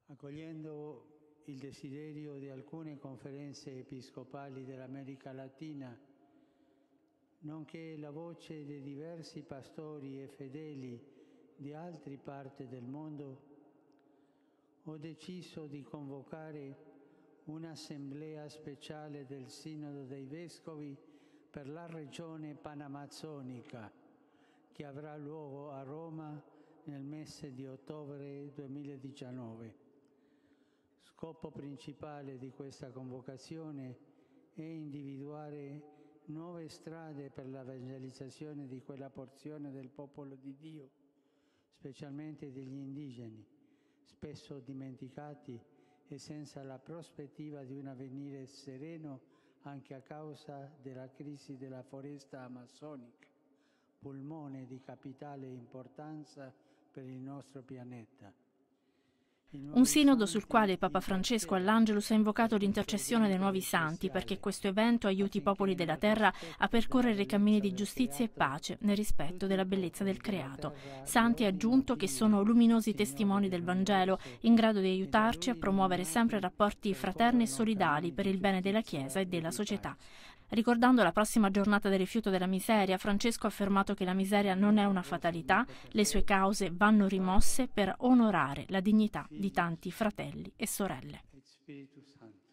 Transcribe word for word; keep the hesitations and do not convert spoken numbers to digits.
Accogliendo il desiderio di alcune conferenze episcopali dell'America Latina, nonché la voce di diversi pastori e fedeli di altre parti del mondo, ho deciso di convocare un'assemblea speciale del Sinodo dei Vescovi per la regione panamazzonica, che avrà luogo a Roma nel mese di ottobre duemiladiciannove. Scopo principale di questa convocazione è individuare nuove strade per l'evangelizzazione di quella porzione del popolo di Dio, specialmente degli indigeni, spesso dimenticati e senza la prospettiva di un avvenire sereno anche a causa della crisi della foresta amazzonica, polmone di capitale importanza per il nostro pianeta. Un sinodo sul quale Papa Francesco all'Angelus ha invocato l'intercessione dei nuovi santi perché questo evento aiuti i popoli della terra a percorrere i cammini di giustizia e pace nel rispetto della bellezza del creato. Santi, ha aggiunto, che sono luminosi testimoni del Vangelo, in grado di aiutarci a promuovere sempre rapporti fraterni e solidali per il bene della Chiesa e della società. Ricordando la prossima giornata del rifiuto della miseria, Francesco ha affermato che la miseria non è una fatalità, le sue cause vanno rimosse per onorare la dignità di tanti fratelli e sorelle.